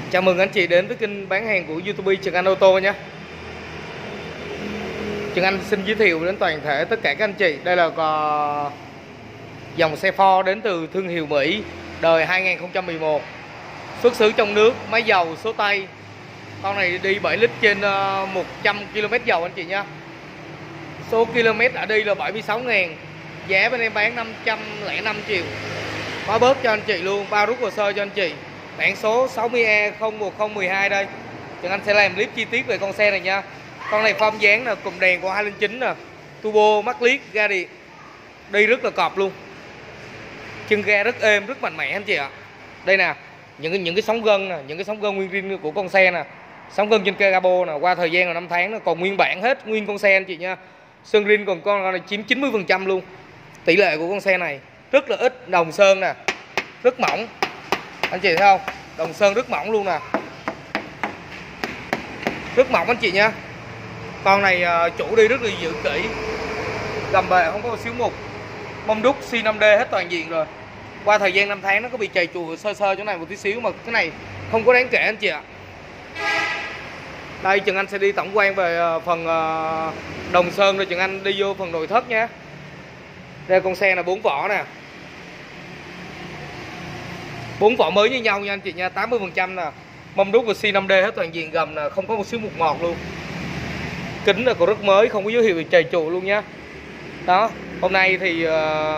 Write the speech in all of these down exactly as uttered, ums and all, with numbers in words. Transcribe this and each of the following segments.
Chào mừng anh chị đến với kênh bán hàng của YouTube Trần Anh Ô Tô nhé. Trần Anh xin giới thiệu đến toàn thể tất cả các anh chị. Đây là dòng xe Ford đến từ thương hiệu Mỹ, đời hai nghìn không trăm mười một, xuất xứ trong nước, máy dầu số tay. Con này đi bảy lít trên một trăm ki lô mét dầu anh chị nha. Số km đã đi là bảy mươi sáu ngàn. Giá bên em bán năm trăm lẻ năm triệu. Có bớt cho anh chị luôn, bao rút hồ sơ cho anh chị. Bản số sáu mươi E không một không một hai đây. Trần Anh sẽ làm clip chi tiết về con xe này nha. Con này form dáng là cụm đèn của hai không chín nè, turbo, mắc liếc, ga điện. Đi rất là cọp luôn. Chân ga rất êm, rất mạnh mẽ anh chị ạ. Đây nè, những cái những cái sóng gân nè, những cái sóng gân nguyên zin của con xe nè. Sóng gân trên cây cabo nè, qua thời gian là năm tháng nó còn nguyên bản hết, nguyên con xe anh chị nha. Sơn rin còn con này chiếm chín mươi phần trăm luôn. Tỷ lệ của con xe này rất là ít, đồng sơn nè, rất mỏng. Anh chị thấy không? Đồng sơn rất mỏng luôn nè. Rất mỏng anh chị nha. Con này chủ đi rất là giữ kỹ. Gầm bề không có một xíu mục. Mâm đúc xi năm D hết toàn diện rồi. Qua thời gian năm tháng nó có bị chày chùa sơ sơ chỗ này một tí xíu, mà cái này không có đáng kể anh chị ạ. Đây Trần Anh sẽ đi tổng quan về phần đồng sơn, rồi Trần Anh đi vô phần nội thất nha. Đây con xe là bốn vỏ nè. Bốn vỏ mới như nhau nha anh chị nha, tám mươi phần trăm nè. Mâm đúc và xi năm D hết toàn diện, gầm nè, không có một xíu mục ngọt luôn. Kính là còn rất mới, không có dấu hiệu bị chày trụ luôn nha. Đó, hôm nay thì uh,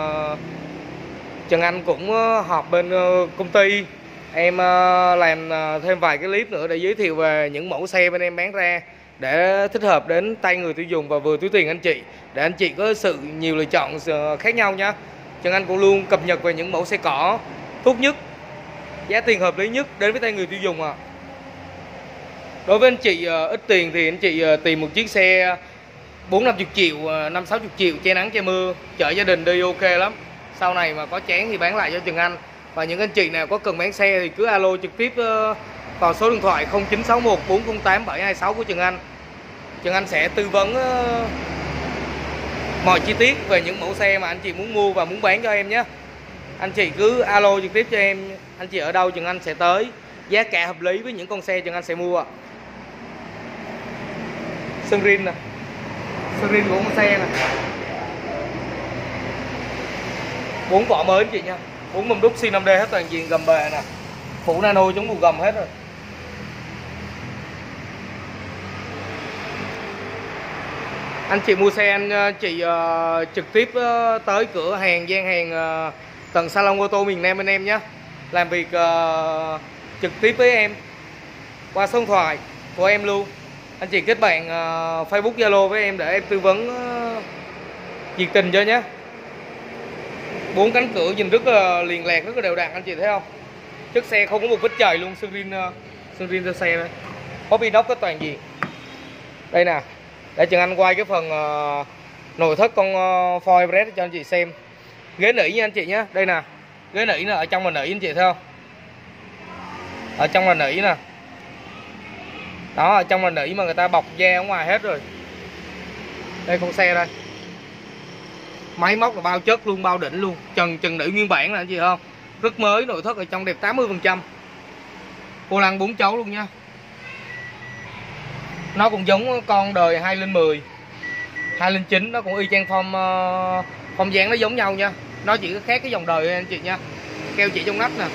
Trần Anh cũng uh, họp bên uh, công ty. Em uh, làm uh, thêm vài cái clip nữa để giới thiệu về những mẫu xe bên em bán ra, để thích hợp đến tay người tiêu dùng và vừa túi tiền anh chị, để anh chị có sự nhiều lựa chọn uh, khác nhau nha. Trần Anh cũng luôn cập nhật về những mẫu xe cỏ tốt nhất, giá tiền hợp lý nhất đến với tay người tiêu dùng à. Đối với anh chị uh, ít tiền thì anh chị uh, tìm một chiếc xe bốn năm mươi triệu, uh, năm sáu mươi triệu, che nắng che mưa, chở gia đình đi ok lắm. Sau này mà có chán thì bán lại cho Trần Anh. Và những anh chị nào có cần bán xe thì cứ alo trực tiếp uh, vào số điện thoại không chín sáu một bốn không tám bảy hai sáu của Trần Anh. Trần Anh sẽ tư vấn uh, mọi chi tiết về những mẫu xe mà anh chị muốn mua và muốn bán cho em nhé. Anh chị cứ alo trực tiếp cho em, anh chị ở đâu Trần Anh sẽ tới, giá cả hợp lý với những con xe Trần Anh sẽ mua. Sơn rin nè, sơn rin của con xe nè, bốn vỏ mới anh chị nha, bốn mâm đúc xi năm D hết toàn diện, gầm bề nè, phủ nano chống bù gầm hết rồi. Anh chị mua xe anh chị uh, trực tiếp uh, tới cửa hàng, gian hàng uh, tầng salon ô tô miền Nam bên em nhé. Làm việc uh, trực tiếp với em qua số điện thoại của em luôn. Anh chị kết bạn uh, Facebook, Zalo với em để em tư vấn uh, nhiệt tình cho nhé. Bốn cánh cửa nhìn rất là liền lạc, rất là đều đặn anh chị thấy không? Chiếc xe không có một vết chày luôn, sơn rin uh, sơn rin cho xe đây. Hốp inox có toàn diện. Đây nè, để Trần Anh quay cái phần uh, nội thất con uh, Ford Everest cho anh chị xem. Ghế nỉ nha anh chị nhé. Đây nè, ghế nỉ nè, ở trong là nỉ anh chị thấy không? Ở trong là nỉ nè. Đó, ở trong là nỉ mà người ta bọc da ở ngoài hết rồi. Đây con xe đây. Máy móc là bao chất luôn, bao đỉnh luôn. Trần trần nỉ nguyên bản nè anh chị không? Rất mới, nội thất ở trong đẹp tám mươi phần trăm. Vô lăng bốn chấu luôn nha. Nó cũng giống con đời hai không một không, hai không chín, nó cũng y chang form uh, form dáng nó giống nhau nha. Nó chỉ có khác cái dòng đời anh chị nha. Keo chỉ trong nắp nè.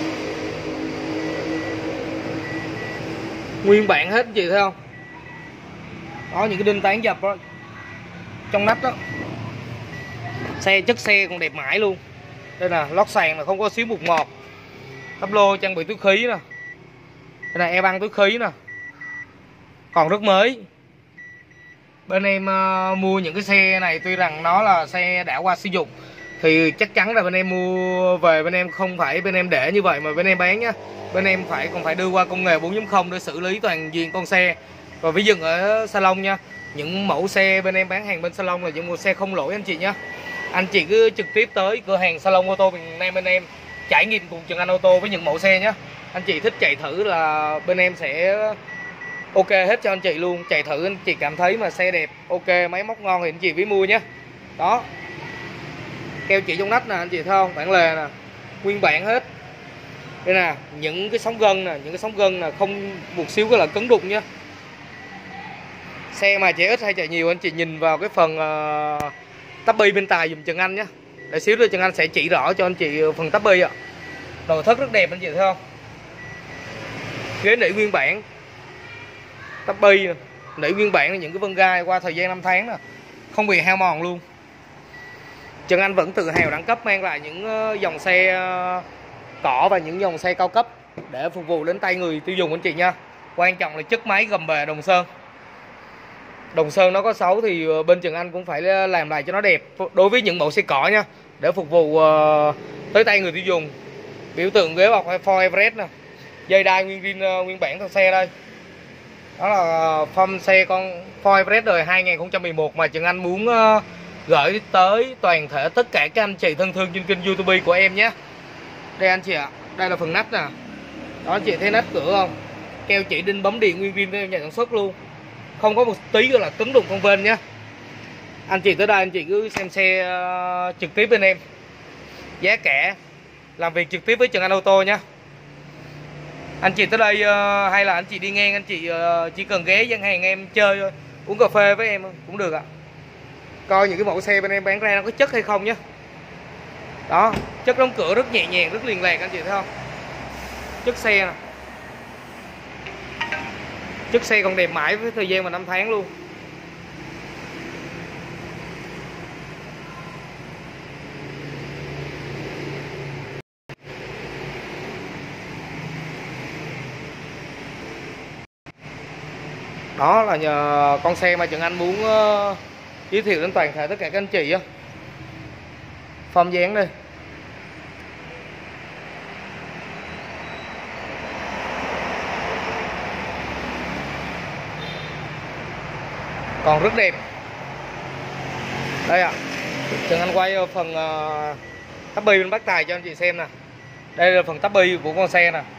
Nguyên bản hết anh chị thấy không? Đó, những cái đinh tán dập đó trong nắp đó. Xe chất xe còn đẹp mãi luôn. Đây nè, lót sàn là không có xíu bụt ngọt. Tắp lô trang bị túi khí nè. Đây là e băng túi khí nè. Còn rất mới. Bên em uh, mua những cái xe này tuy rằng nó là xe đã qua sử dụng, thì chắc chắn là bên em mua về bên em không phải bên em để như vậy mà bên em bán nhá. Bên em phải còn phải đưa qua công nghệ bốn chấm không để xử lý toàn diện con xe. Và ví dụ ở salon nha, những mẫu xe bên em bán hàng bên salon là những mẫu xe không lỗi anh chị nhé. Anh chị cứ trực tiếp tới cửa hàng salon ô tô miền Nam bên em trải nghiệm cùng Trần Anh ô tô với những mẫu xe nhé. Anh chị thích chạy thử là bên em sẽ ok hết cho anh chị luôn. Chạy thử anh chị cảm thấy mà xe đẹp, ok, máy móc ngon thì anh chị với mua nhé. Đó, keo chỉ trong nách nè anh chị thấy không, bản lề nè, nguyên bản hết. Đây nè, những cái sóng gân nè, những cái sóng gân là không một xíu cái là cứng đụng nhá. Xe mà chạy ít hay chạy nhiều anh chị nhìn vào cái phần uh, tắp bi bên tài dùm Trần Anh nhé. Để xíu nữa Trần Anh sẽ chỉ rõ cho anh chị phần tắp bi ạ. Nội thất rất đẹp anh chị thấy không? Ghế nỉ nguyên bản, tắp bi nỉ nguyên bản là những cái vân gai qua thời gian năm tháng nè, không bị hao mòn luôn. Trần Anh vẫn tự hào đẳng cấp mang lại những dòng xe cỏ và những dòng xe cao cấp để phục vụ đến tay người tiêu dùng anh chị nha. Quan trọng là chất máy gầm bề đồng sơn. Đồng sơn nó có xấu thì bên Trần Anh cũng phải làm lại cho nó đẹp đối với những mẫu xe cỏ nha, để phục vụ uh, tới tay người tiêu dùng. Biểu tượng ghế bọc Ford Everest nè, dây đai nguyên zin uh, nguyên bản theo xe đây. Đó là form xe con Ford Everest đời hai nghìn không trăm mười một mà Trần Anh muốn uh, gửi tới toàn thể tất cả các anh chị thân thương trên kênh YouTube của em nhé. Đây anh chị ạ, đây là phần nắp nè. Đó anh chị thấy nắp cửa không? Keo chỉ đinh bấm điện nguyên zin theo nhà sản xuất luôn. Không có một tí gọi là cứng đụng con vên nhé. Anh chị tới đây anh chị cứ xem xe uh, trực tiếp bên em. Giá cả làm việc trực tiếp với Trần Anh Ô Tô nhé. Anh chị tới đây uh, hay là anh chị đi ngang, anh chị uh, chỉ cần ghé gian hàng em chơi thôi, uống cà phê với em cũng được ạ. Coi những cái mẫu xe bên em bán ra nó có chất hay không nhé. Đó, chất đóng cửa rất nhẹ nhàng, rất liền lạc anh chị thấy không? Chất xe nè, chất xe còn đẹp mãi với thời gian mà năm tháng luôn. Đó là nhờ con xe mà Trần Anh muốn uh, giới thiệu đến toàn thể tất cả các anh chị á. Form dáng đây. Còn rất đẹp. Đây ạ. À, Trần Anh quay phần uh, tắp bi bên bác tài cho anh chị xem nè. Đây là phần tắp bi của con xe nè.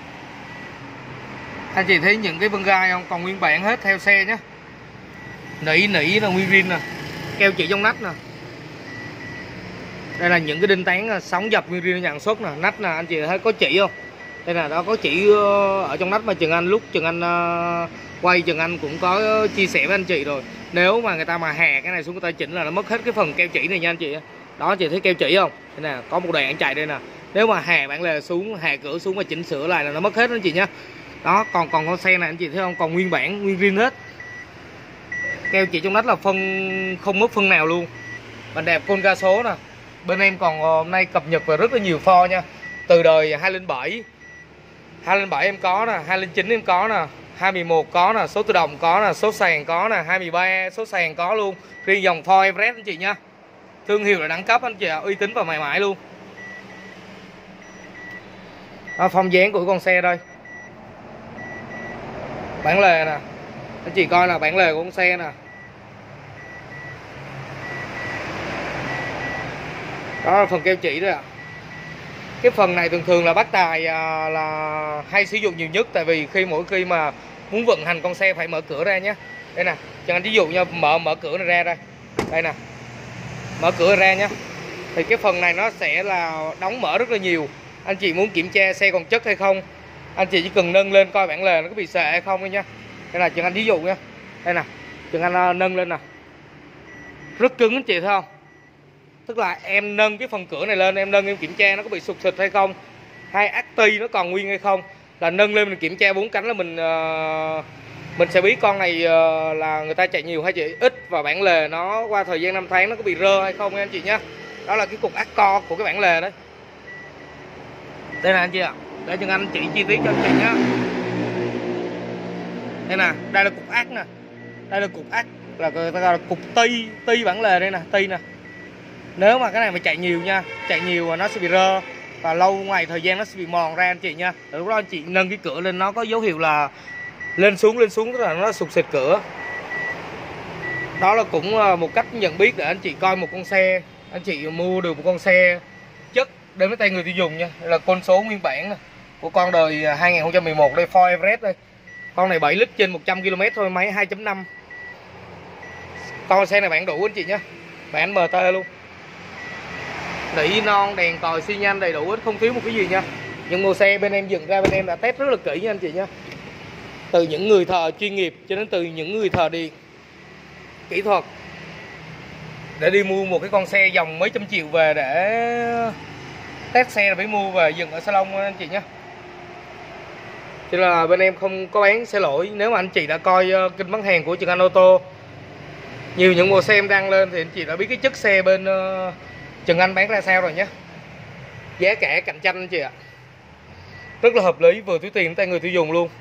Anh chị thấy những cái vân gai không? Còn nguyên bản hết theo xe nhé. Nỉ nỉ là nguyên zin nè. Keo chỉ trong nách nè. Đây là những cái đinh tán sóng dập nguyên zin nhà sản xuất nè. Nách nè anh chị thấy có chỉ không? Đây là đó có chỉ ở trong nách mà Trần Anh lúc Trần Anh uh, quay Trần Anh cũng có chia sẻ với anh chị rồi. Nếu mà người ta mà hà cái này xuống người ta chỉnh là nó mất hết cái phần keo chỉ này nha anh chị. Đó anh chị thấy keo chỉ không? Đây nè, có một đoạn anh chạy đây nè. Nếu mà hà bản lề xuống, hà cửa xuống và chỉnh sửa lại là nó mất hết anh chị nhé. Đó, còn còn con xe này anh chị thấy không? Còn nguyên bản, nguyên zin hết. Keo chỉ trong nách là phân không mất phân nào luôn. Bàn đạp phôn ga số nè. Bên em còn hôm nay cập nhật về rất là nhiều Ford nha. Từ đời hai không bảy, hai không bảy em có nè, hai không chín em có nè, hai một một có nè, số tự động có nè, số sàn có nè, hai ba số sàn có luôn. Riêng dòng Ford Everest anh chị nha. Thương hiệu là đẳng cấp anh chị ạ, uy tín và mãi mãi luôn. Đó, phong dáng của con xe đây. Bản lề nè. Anh chị coi là bản lề của con xe nè. Đó là phần keo chỉ đấy ạ. À. Cái phần này thường thường là bác tài à, là hay sử dụng nhiều nhất. Tại vì khi mỗi khi mà muốn vận hành con xe phải mở cửa ra nhé. Đây nè, cho anh ví dụ nha, mở mở cửa này ra đây. Đây nè, mở cửa ra nhé. Thì cái phần này nó sẽ là đóng mở rất là nhiều. Anh chị muốn kiểm tra xe còn chất hay không, anh chị chỉ cần nâng lên coi bản lề nó có bị xệ hay không thôi nha. Đây là Trần Anh ví dụ nha. Đây nè, Trần Anh nâng lên nè. Rất cứng anh chị thấy không? Tức là em nâng cái phần cửa này lên, em nâng em kiểm tra nó có bị sụt xịt hay không, hay ắc ti nó còn nguyên hay không. Là nâng lên mình kiểm tra bốn cánh là mình uh, mình sẽ biết con này uh, là người ta chạy nhiều hay chạy ít, và bản lề nó qua thời gian năm tháng nó có bị rơ hay không nha anh chị nhé. Đó là cái cục ắc co của cái bản lề đấy. Đây nè anh chị ạ, để Trần Anh chỉ chi tiết cho anh chị nhé. Đây nè, đây là cục ắc nè, đây là cục ắc, là người ta gọi là cục ti ti bản lề đây nè, ti nè. Nếu mà cái này mà chạy nhiều nha, chạy nhiều mà nó sẽ bị rơ và lâu ngày thời gian nó sẽ bị mòn ra anh chị nha. Lúc đó anh chị nâng cái cửa lên nó có dấu hiệu là lên xuống lên xuống, tức là nó sụt xịt cửa. Đó là cũng một cách nhận biết để anh chị coi một con xe, anh chị mua được một con xe chất đến với tay người tiêu dùng nha. Đây là con số nguyên bản này, của con đời hai nghìn không trăm mười một đây, Ford Everest đây. Con này bảy lít trên một trăm ki lô mét thôi, máy hai chấm năm. Con xe này bản đủ anh chị nhé, bản em tê luôn. Nỉ non, đèn còi xi nhan đầy đủ hết, không thiếu một cái gì nha. Những mẫu xe bên em dựng ra bên em đã test rất là kỹ nha anh chị nhé. Từ những người thợ chuyên nghiệp cho đến từ những người thợ điện kỹ thuật, để đi mua một cái con xe dòng mấy trăm triệu về để test xe là phải mua về dựng ở salon anh chị nhé. Cho nên là bên em không có bán xe lỗi. Nếu mà anh chị đã coi uh, kênh bán hàng của Trường Anh Ô tô, nhiều những bộ xe em đăng lên thì anh chị đã biết cái chất xe bên uh, Trường Anh bán ra sao rồi nhé. Giá cả cạnh tranh anh chị ạ, rất là hợp lý, vừa túi tiền tay người tiêu dùng luôn.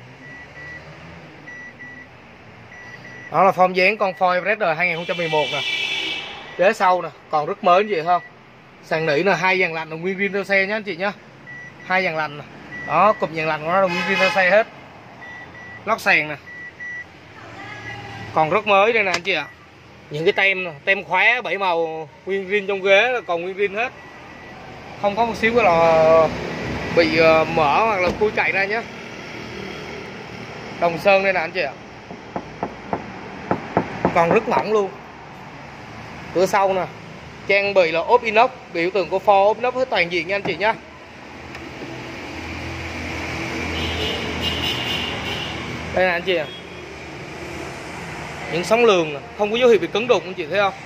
Đó là form dáng con Ford Everest hai không một một nè. Ghế sau nè, còn rất mới anh chị không? Sàn nỉ là hai dàn lạnh là nguyên zin theo xe nhé anh chị nhé. Hai dàn lạnh nè. Đó, cụm dàn lạnh của nó là nguyên zin theo xe hết. Lót sàn nè. Còn rất mới đây nè anh chị ạ. Những cái tem nè, tem khóa bảy màu nguyên zin trong ghế là còn nguyên zin hết. Không có một xíu cái là bị mở hoặc là khui cậy ra nhé. Đồng sơn đây nè anh chị ạ. Còn rất mỏng luôn. Cửa sau nè, trang bị là ốp inox, biểu tượng của Ford ốp inox hết toàn diện nha anh chị nhé. Đây nè anh chị ạ. Những sóng lường nè, không có dấu hiệu bị cứng đụng anh chị thấy không?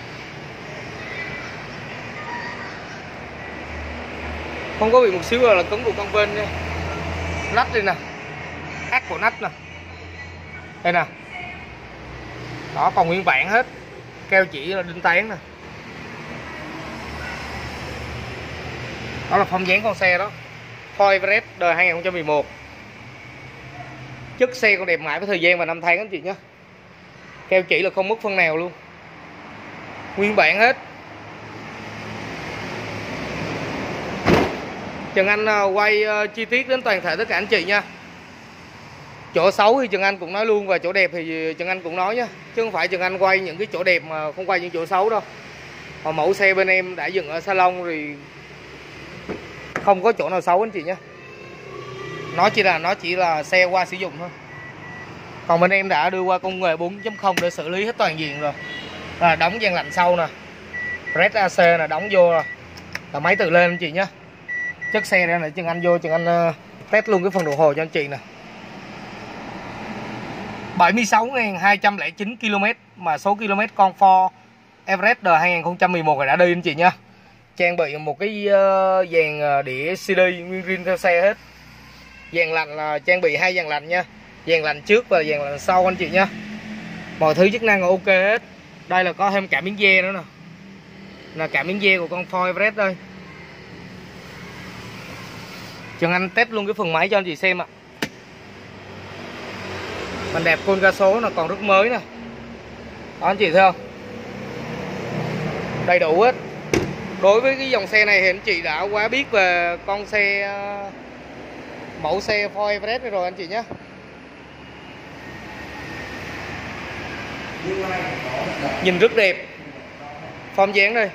Không có bị một xíu là cứng đụng con bên nha. Nách đây nè, ác của nách nè. Đây nè. Đó, còn nguyên bản hết. Keo chỉ là đinh tán nè. Đó là form dáng con xe đó, Ford Everest đời hai không một một. Chất xe còn đẹp mãi với thời gian và năm tháng anh chị nhé. Keo chỉ là không mất phân nào luôn, nguyên bản hết. Trần Anh quay chi tiết đến toàn thể tất cả anh chị nha. Chỗ xấu thì Trần Anh cũng nói luôn, và chỗ đẹp thì Trần Anh cũng nói nhé. Chứ không phải Trần Anh quay những cái chỗ đẹp mà không quay những chỗ xấu đâu. Mà mẫu xe bên em đã dựng ở salon thì không có chỗ nào xấu anh chị nhé. Nó chỉ là nó chỉ là xe qua sử dụng thôi. Còn bên em đã đưa qua công nghệ bốn chấm không để xử lý hết toàn diện rồi. Là đóng dàn lạnh sau nè, Red a xê nè, đóng vô rồi. Là máy tự lên anh chị nhé. Chất xe đây này, Trần Anh vô Trần Anh uh, test luôn cái phần đồng hồ cho anh chị nè. bảy mươi sáu nghìn hai trăm lẻ chín ki lô mét mà số km con Ford Everest đời hai không một một này đã đi anh chị nha. Trang bị một cái uh, dàn đĩa xê đê nguyên zin theo xe hết. Dàn lạnh là trang bị hai dàn lạnh nha. Dàn lạnh trước và dàn lạnh sau anh chị nha. Mọi thứ chức năng là ok hết. Đây là có thêm cảm biến dê nữa nè. Là cảm biến dê của con Ford Everest đây. Trần Anh test luôn cái phần máy cho anh chị xem ạ. Mình đẹp con ga số là còn rất mới nè. Đó anh chị thấy không? Đầy đủ hết. Đối với cái dòng xe này thì anh chị đã quá biết về con xe mẫu xe Ford Everest này rồi anh chị nhé. Nhìn rất đẹp. Form dáng đây.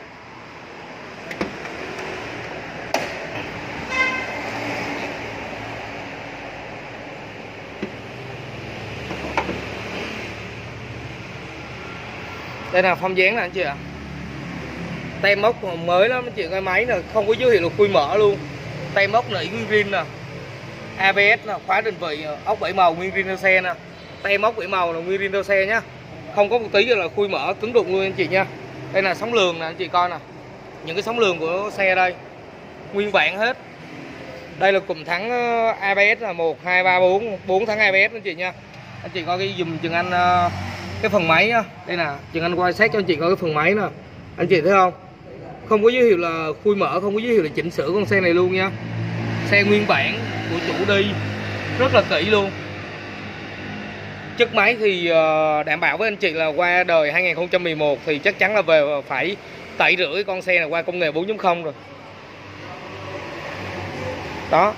Đây là form dáng nè anh chị ạ. Tem móc mới lắm anh chị, cái máy nè, không có dấu hiệu là khui mở luôn. Tem móc nỉ nguyên zin nè. a bê ét nè, khóa định vị, ốc bảy màu nguyên zin theo xe nè. Tem móc bảy màu là nguyên zin theo xe nhá. Không có một tí là khui mở cứng đụng luôn anh chị nha. Đây là sóng lường nè anh chị coi nè. Những cái sóng lường của xe đây nguyên bản hết. Đây là cụm thắng a bê ét là một, hai, ba, bốn, bốn thắng a bê ét anh chị nha. Anh chị coi cái dùm Trần Anh cái phần máy á. Đây nè, Trần Anh quay sát cho anh chị coi cái phần máy nè. Anh chị thấy không? Không có dấu hiệu là khui mở, không có dấu hiệu là chỉnh sửa con xe này luôn nha. Xe nguyên bản của chủ đi rất là kỹ luôn. Chất máy thì đảm bảo với anh chị là qua đời hai không một một thì chắc chắn là về phải tẩy rửa con xe này qua công nghệ bốn chấm không rồi. Đó.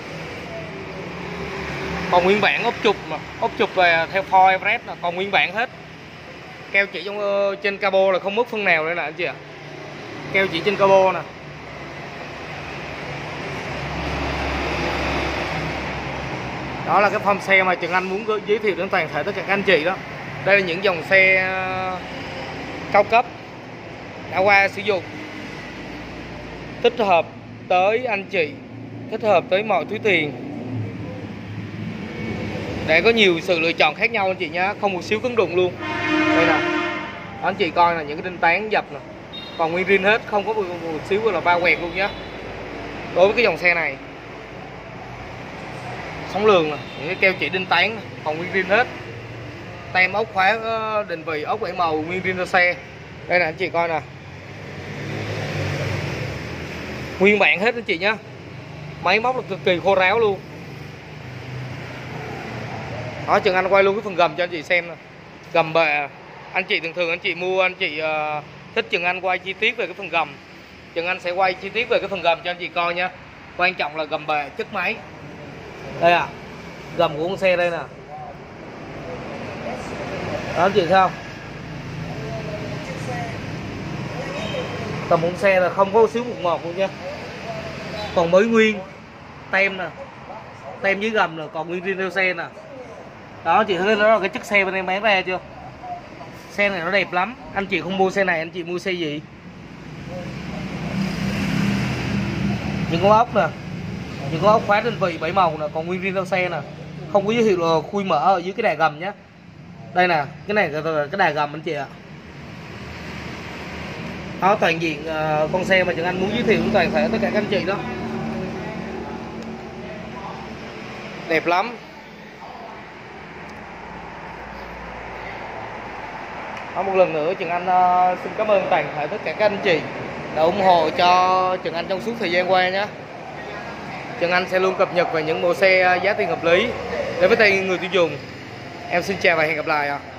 Còn nguyên bản ốp chụp mà, ốp chụp về theo Ford Everest là còn nguyên bản hết. Keo chỉ trong trên cabo là không mất phân nào nữa nè anh chị ạ. Keo chỉ trên cabo nè. Đó là cái form xe mà Trần Anh muốn giới thiệu đến toàn thể tất cả các anh chị đó. Đây là những dòng xe cao cấp đã qua sử dụng, tích hợp tới anh chị thích hợp tới mọi túi tiền, để có nhiều sự lựa chọn khác nhau anh chị nhá, không một xíu cứng đụng luôn. Đây nè, anh chị coi là những cái đinh tán dập nè, còn nguyên zin hết, không có một, một xíu là va quẹt luôn nhá. Đối với cái dòng xe này, sóng lường nè, những cái keo chỉ đinh tán nè, còn nguyên zin hết. Tem ốc khóa định vị, ốc bảy màu nguyên zin cho xe. Đây nè anh chị coi nè, nguyên bản hết anh chị nhá. Máy móc là cực kỳ khô ráo luôn. Đó, Trần Anh quay luôn cái phần gầm cho anh chị xem nè. Gầm bệ, anh chị thường thường anh chị mua, anh chị uh, thích Trần Anh quay chi tiết về cái phần gầm, Trần Anh sẽ quay chi tiết về cái phần gầm cho anh chị coi nha. Quan trọng là gầm bệ chất máy. Đây à, gầm của con xe đây nè. Đó anh chị thấy không? Tầm con xe là không có xíu một ngọt luôn nha. Còn mới nguyên. Tem nè, tem dưới gầm nè, còn nguyên zin theo xe nè. Đó chị thấy đó là cái chất xe bên em bán ra chưa? Xe này nó đẹp lắm. Anh chị không mua xe này, anh chị mua xe gì? Những con ốc nè, những con ốc khóa định vị bảy màu nè, còn nguyên zin theo xe nè. Không có giới thiệu là khui mở ở dưới cái đà gầm nhé. Đây nè, cái này là cái đà gầm anh chị ạ. Đó, toàn diện uh, con xe mà Trần Anh muốn giới thiệu toàn thể tất cả các anh chị đó. Đẹp lắm. Đó, một lần nữa Trần Anh uh, xin cảm ơn toàn thể tất cả các anh chị đã ủng hộ cho Trần Anh trong suốt thời gian qua nhé. Trần Anh sẽ luôn cập nhật về những mẫu xe giá tiền hợp lý đến với tay người tiêu dùng. Em xin chào và hẹn gặp lại ạ.